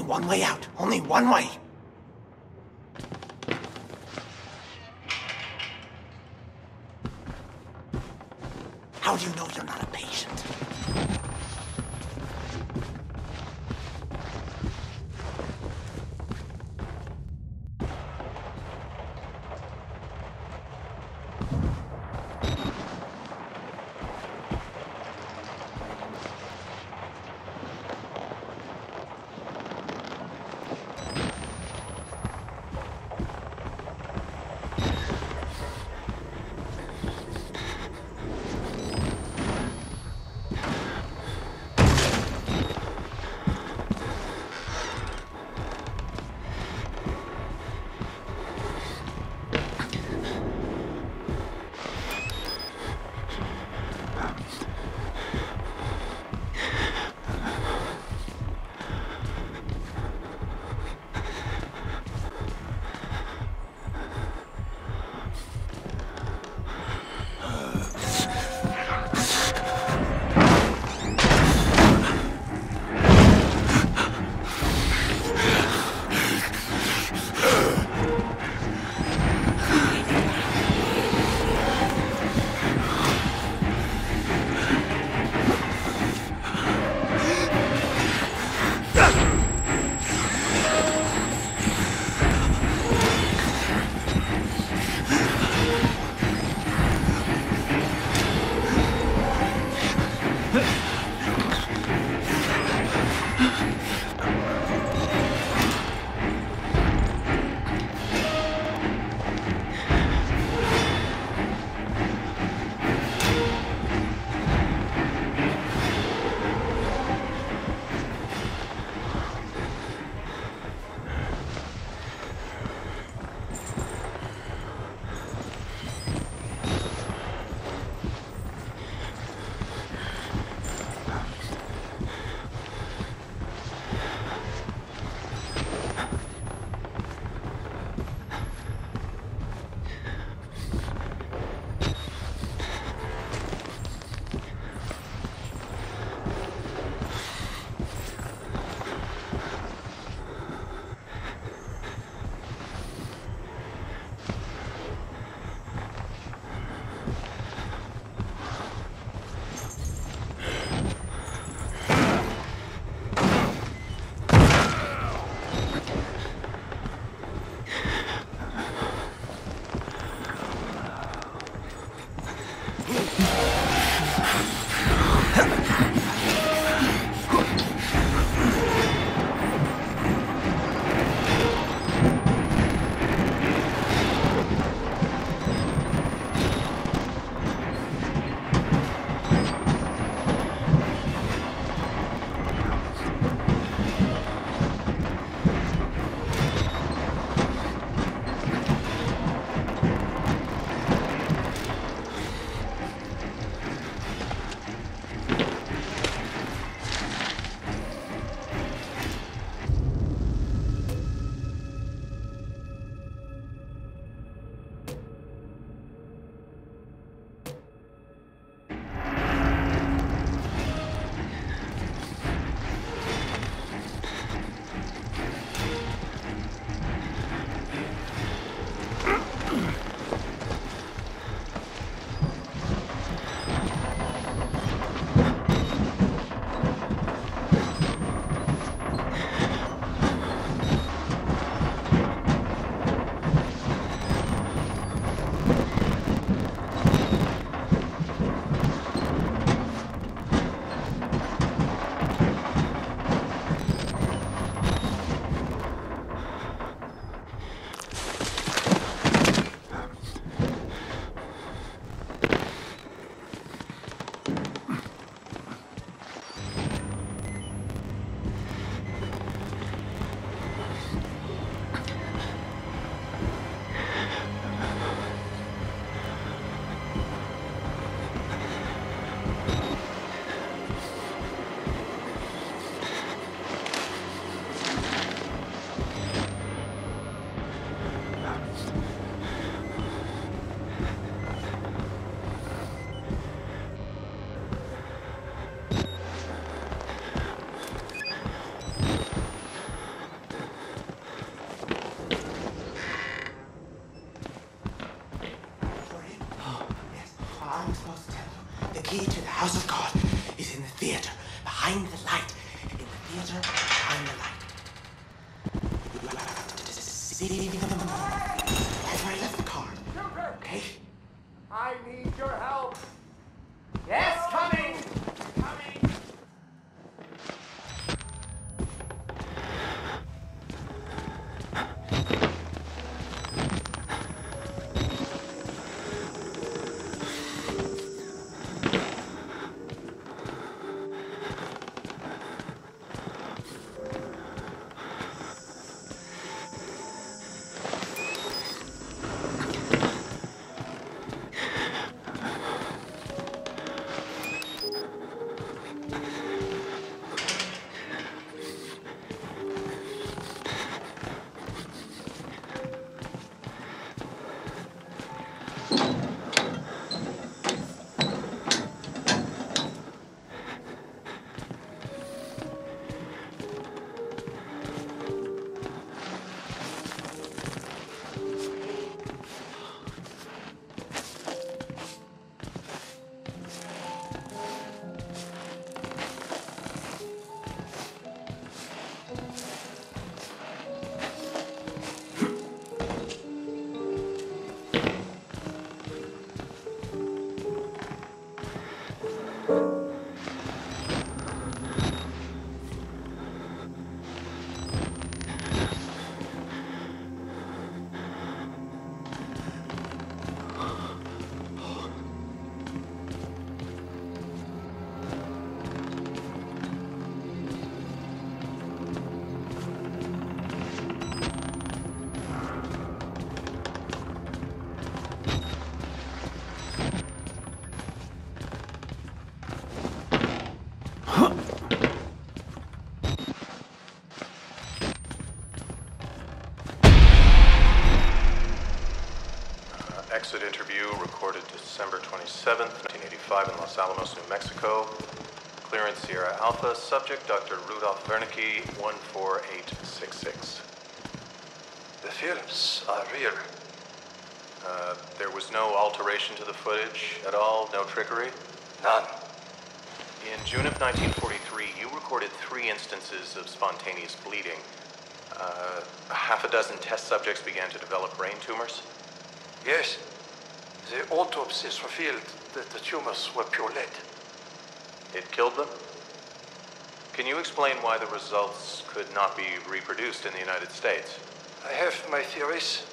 one way out. Only one way. How do you know you're not a patient? The key to the house of God is in the theater, behind the light. In the theater, behind the light. That's where I left the card. Okay? I need your help. Yes, coming! Coming! Exit interview recorded December 27th, 1985 in Los Alamos, New Mexico. Clearance Sierra Alpha. Subject Dr. Rudolf Wernicke, 14866. The films are real. There was no alteration to the footage at all? No trickery? None. In June of 1943, you recorded 3 instances of spontaneous bleeding. Half a dozen test subjects began to develop brain tumors. Yes. The autopsies revealed that the tumors were pure lead. It killed them? Can you explain why the results could not be reproduced in the United States? I have my theories.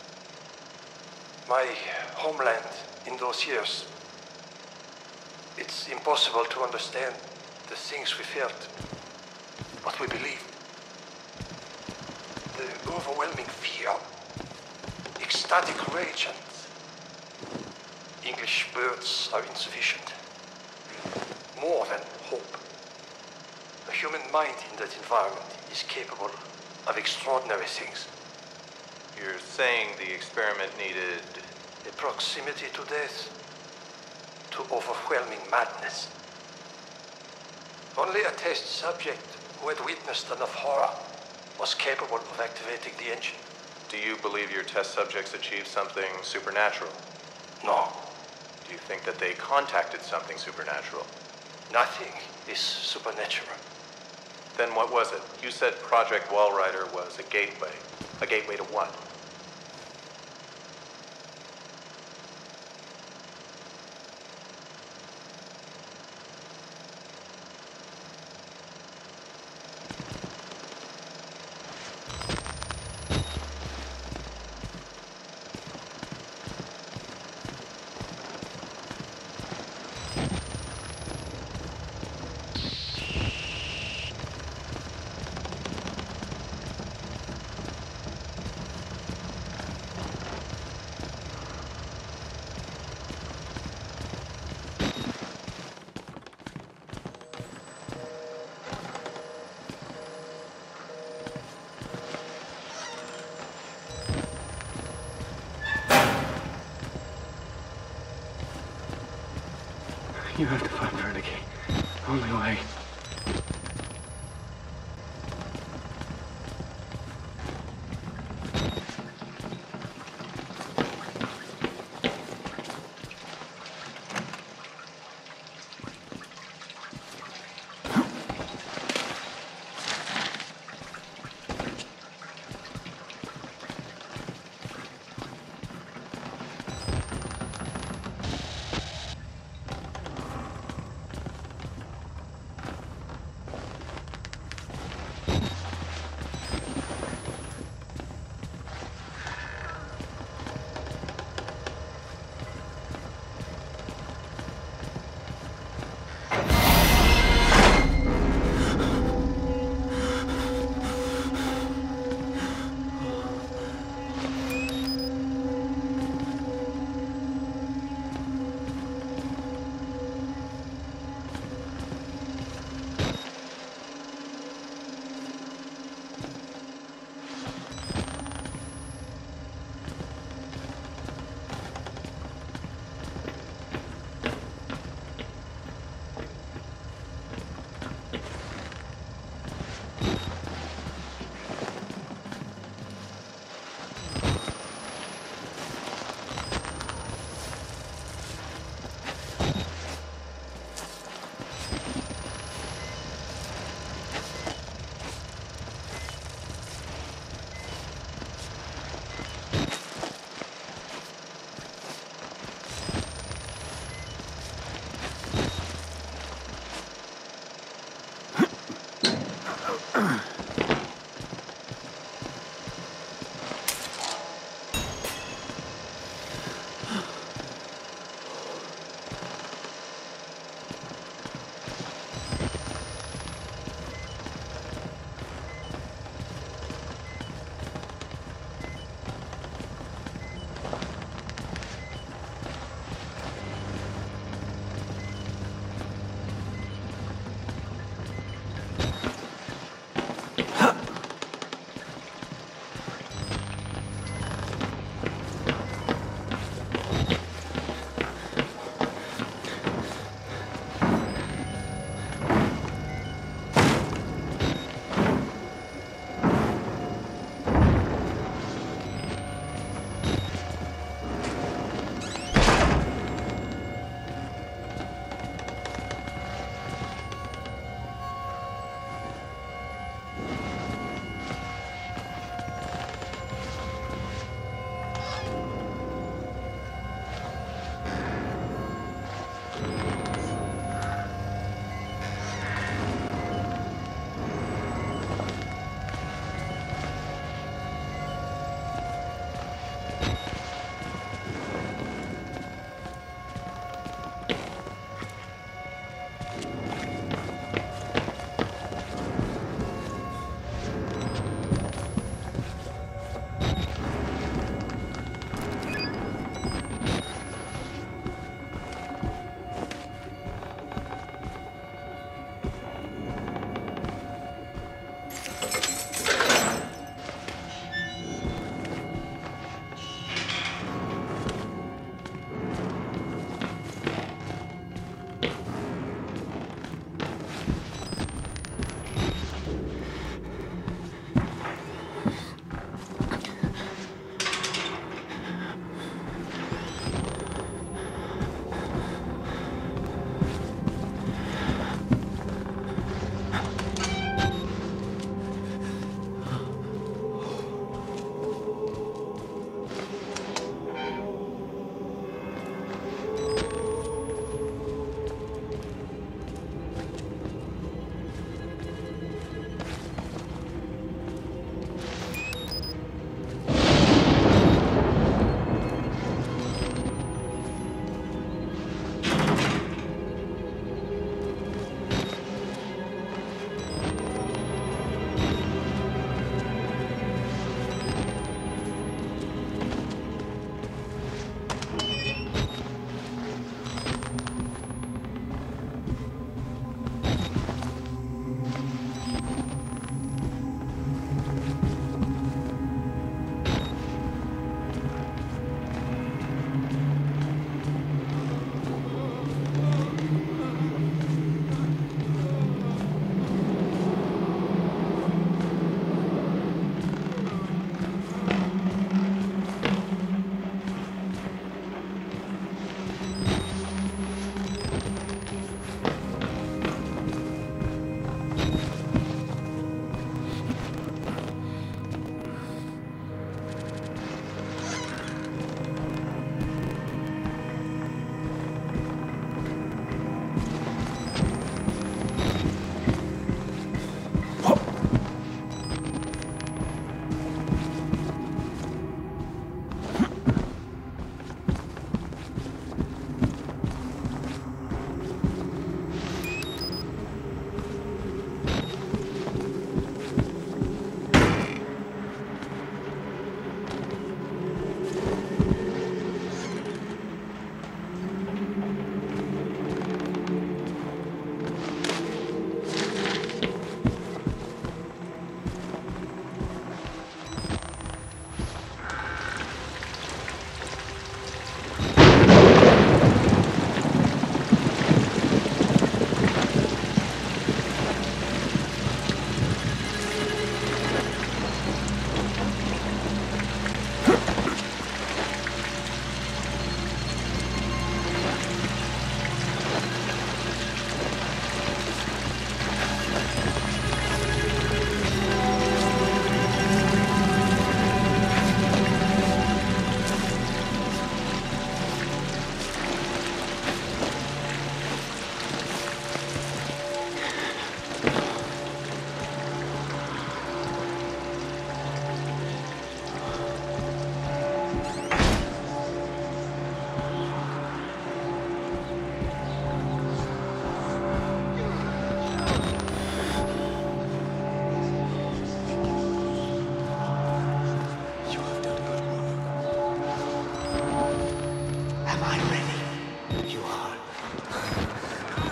My homeland in those years. It's impossible to understand the things we felt, what we believed. The overwhelming fear, ecstatic rage, and English words are insufficient. More than hope. A human mind in that environment is capable of extraordinary things. You're saying the experiment needed... A proximity to death, to overwhelming madness. Only a test subject who had witnessed enough horror was capable of activating the engine. Do you believe your test subjects achieved something supernatural? No, Do you think that they contacted something supernatural? nothing is supernatural. Then what was it? You said Project Walrider was a gateway. A gateway to what? You have to find Wernicke. Only way.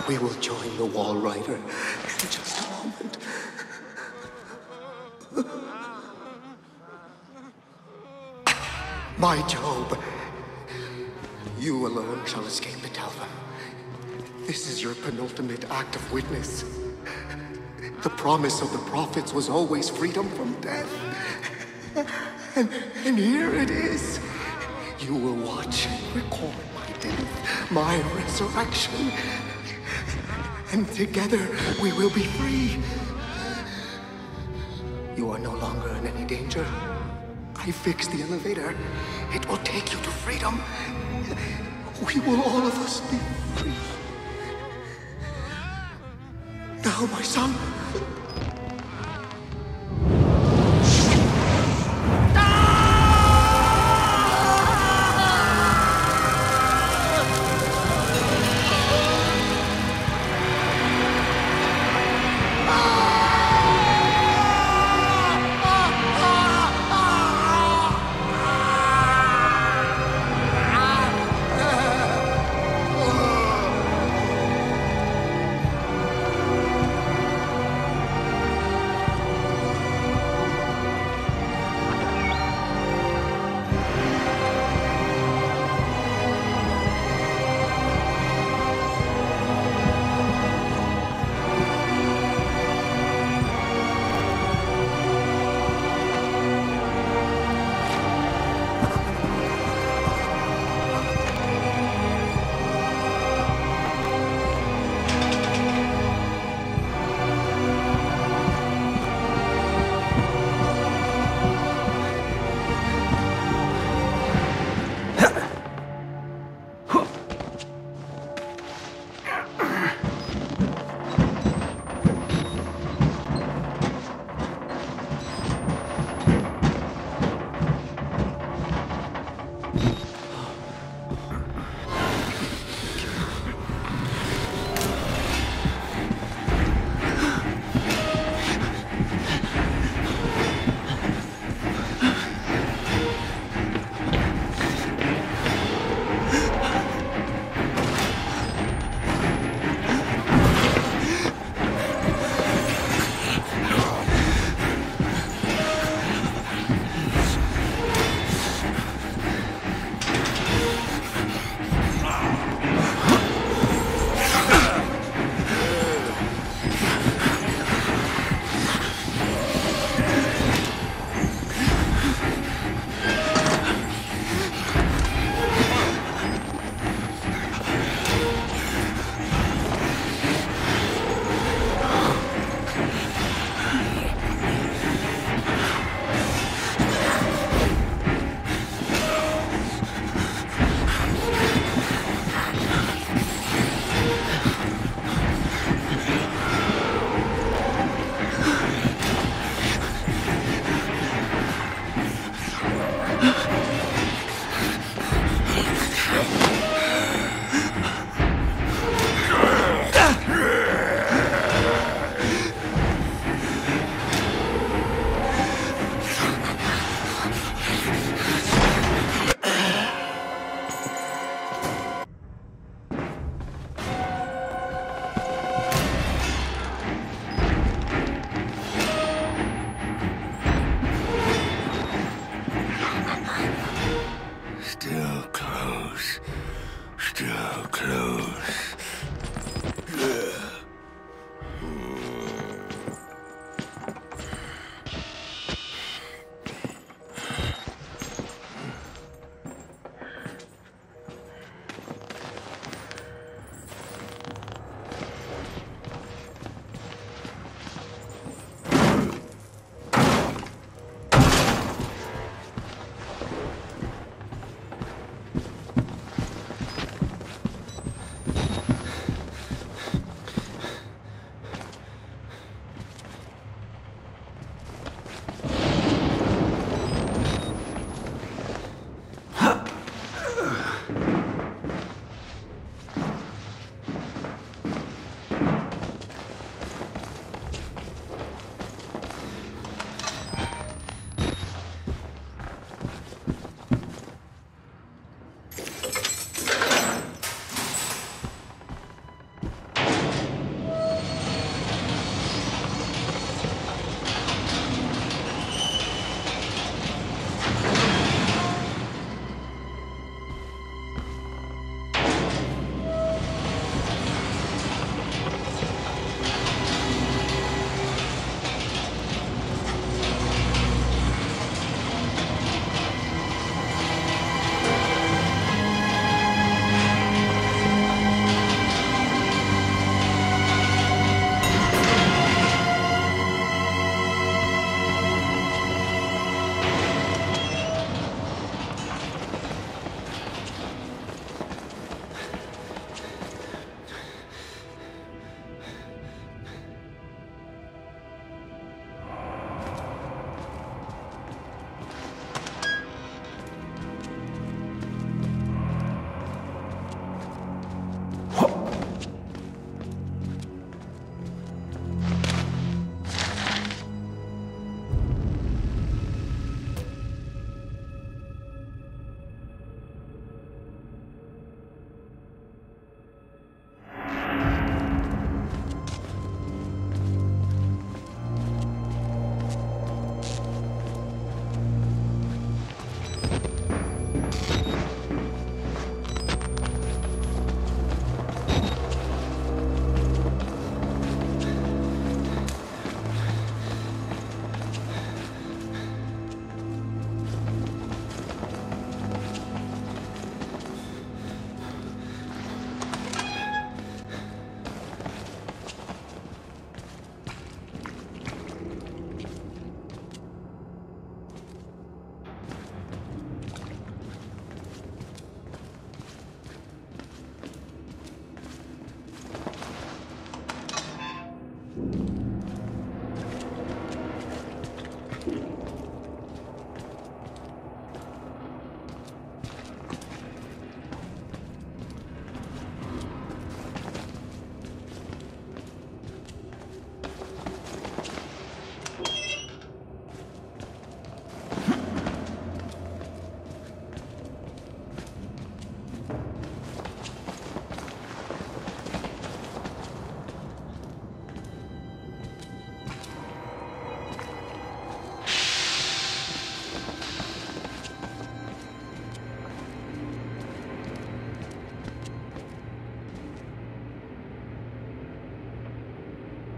We will join the Wall Rider in just a moment. My Job, you alone shall escape the Talva. This is your penultimate act of witness. The promise of the prophets was always freedom from death. And here it is. You will watch and record my death, my resurrection. And together we will be free. You are no longer in any danger. I fixed the elevator. It will take you to freedom. We will all of us be free. Now, my son.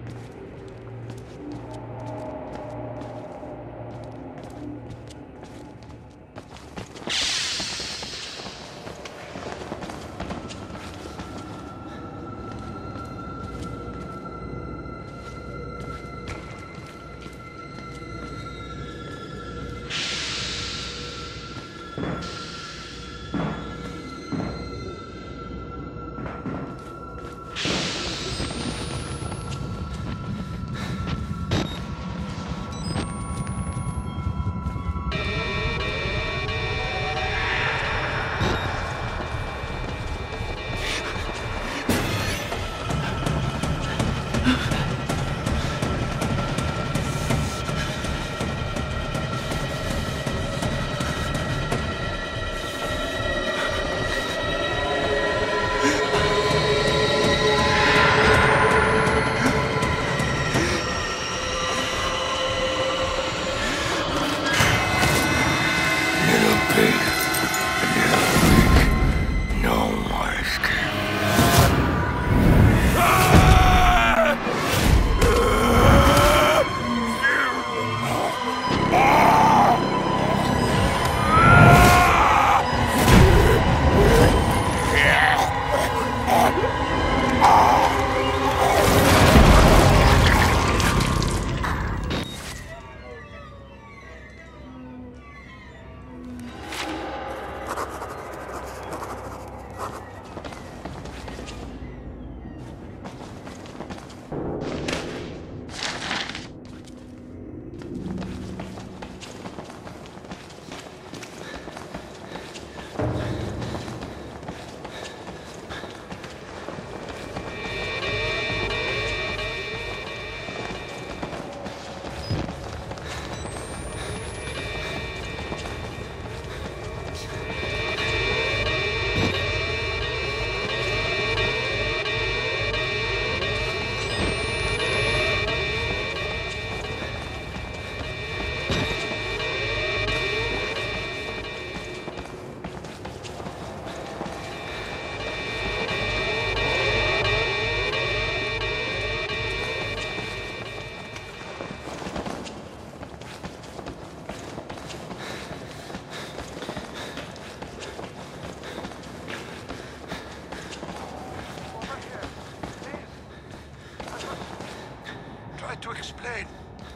To explain.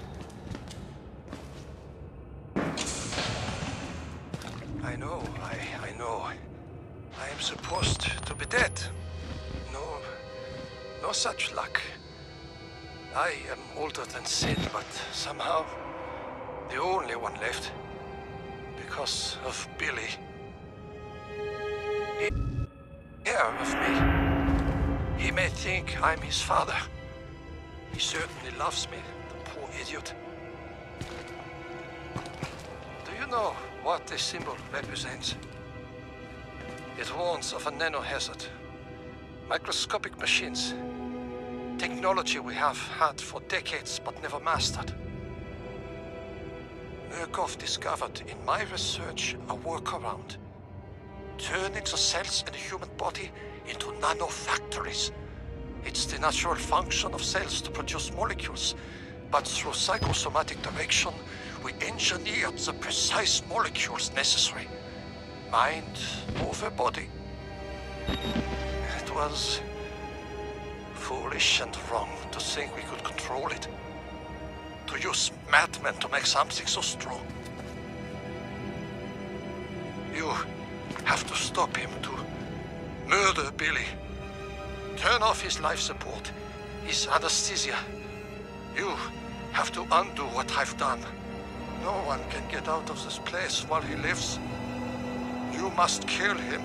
I know. I am supposed to be dead. No such luck. I am older than sin, but somehow the only one left. Because of Billy. He care of me. He may think I'm his father. He certainly loves me, the poor idiot. Do you know what this symbol represents? It warns of a nanohazard. Microscopic machines. Technology we have had for decades but never mastered. Murkoff discovered in my research a workaround. Turning the cells in the human body into nanofactories. It's the natural function of cells to produce molecules, but through psychosomatic direction, we engineered the precise molecules necessary. Mind over body. It was foolish and wrong to think we could control it. To use madmen to make something so strong. You have to stop him, to murder Billy. Turn off his life support, his anesthesia. You have to undo what I've done. No one can get out of this place while he lives. You must kill him.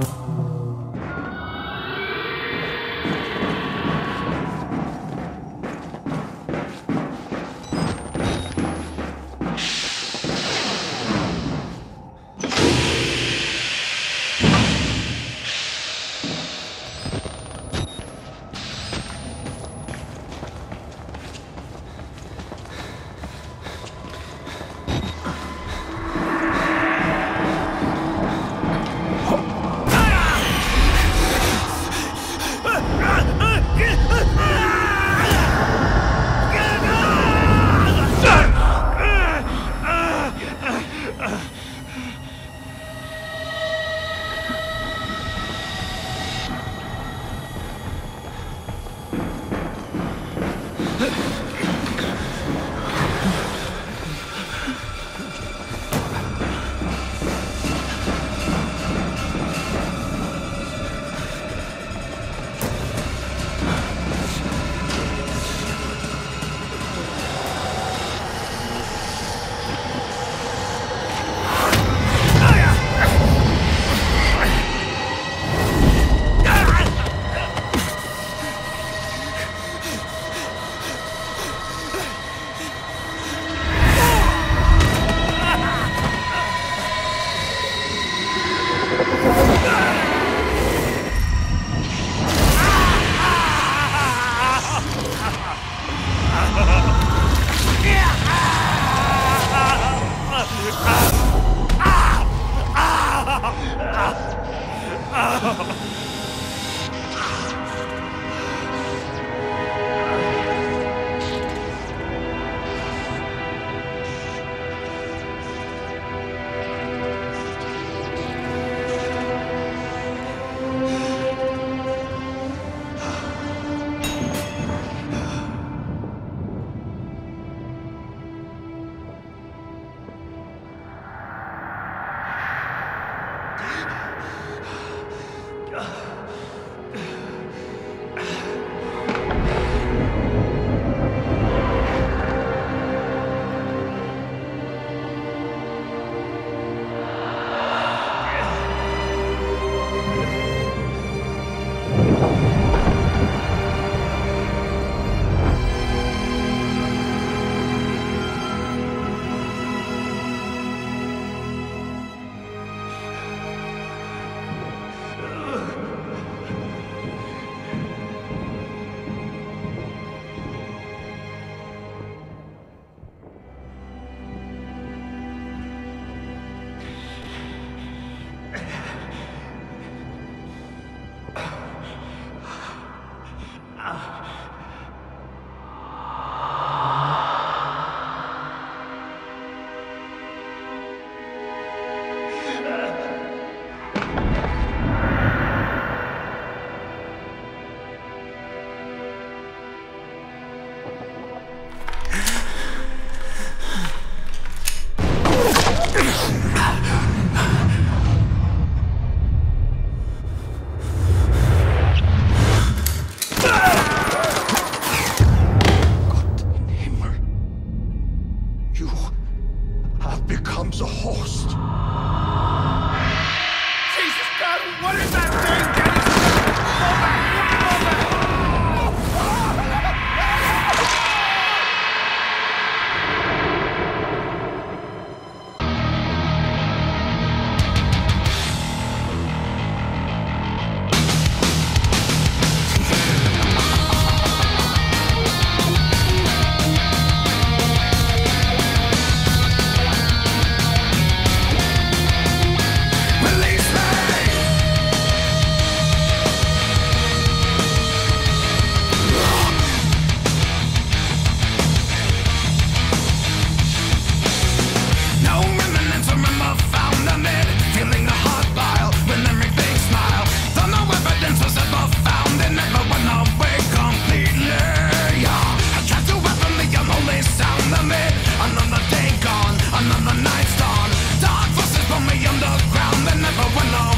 Another night dawn, dark forces pull me underground. They never went away.